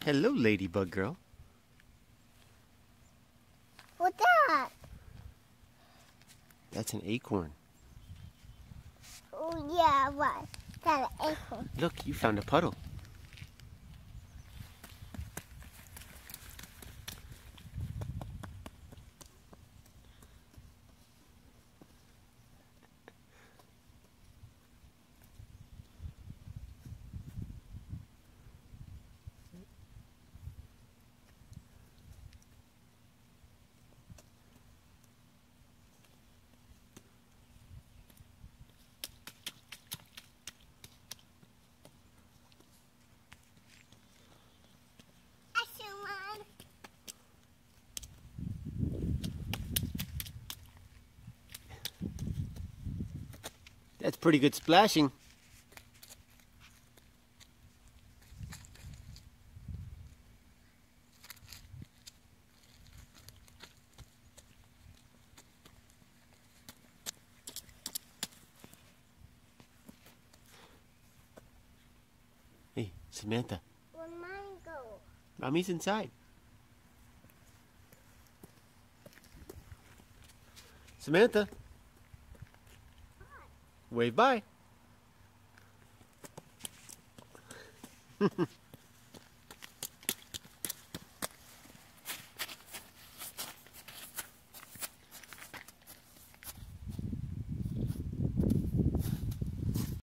Hello, ladybug girl. What's that? That's an acorn. Oh, yeah, what? That's an acorn. Look, you found a puddle. That's pretty good splashing. Hey, Samantha. Where'd mine go? Mommy's inside. Samantha. Wave bye.